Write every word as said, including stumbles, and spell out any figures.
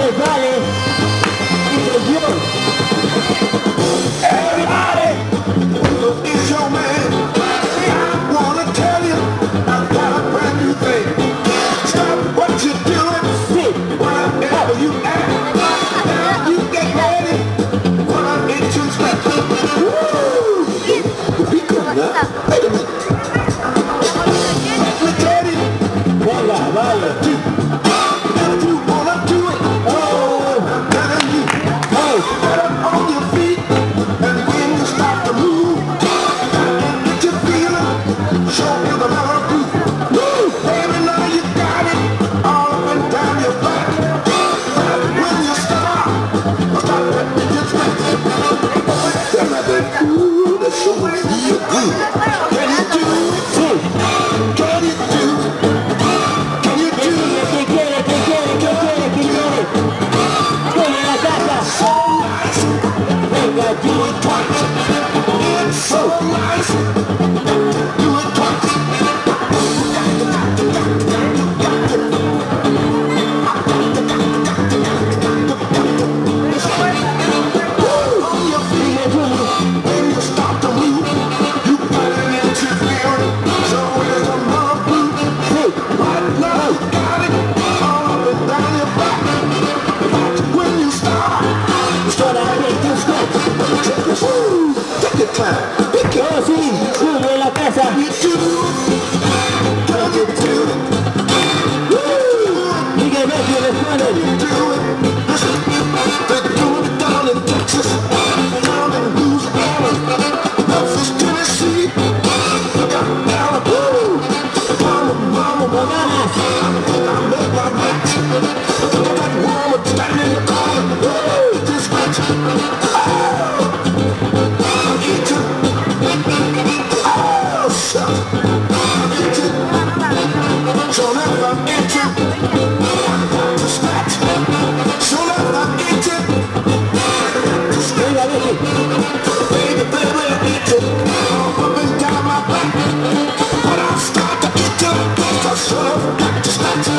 Everybody, it's your man. I wanna tell you, I've got a brand new thing. Stop what you're doing, wherever you at. Now you get ready, when I hit you step. Woo! Be good now. Wait a minute. Let me tell you, Venga, vale. if you wanna do it, oh, I'm telling you, Hey, get up on your feet, and when you start to move, get your feeling, show you the love groove. Woo! Baby, now you got it, all up and down your back. When you stop, stop letting me get back. Tell me, baby, ooh, that sure feel good. Can you do it? sí. Can you do it? Can you do it? ¿Qué quiere? ¿Qué quiere? ¿Qué quiere? ¿Qué quiere? Quiere la casa. So nice, Venga, do it twice. It's so nice, do it twice. On your feet, when you start to move, you got an interfering, so there's a love groove. Right now, you got it, all up and down your back. When you start, you start out with this stretch. Take your, woo, take your time, pick your Oh, sí, sube la casa. you do, can you do it? Woo! Miguel Vecchio responde. Do it. Listen, they do it down in Texas, down in Louisiana, Memphis, Tennessee. Look out, Alabama, mama, mama, mama. I make my match. That woman standing in the corner. Woo! This match. Oh, I get you. Oh, shut. I get you. So now I get you. To snatch. So now I get you. Venga, Vicky. Baby, baby, I get you. Up and down my back. But I start to get you. So shut up, got to snatch.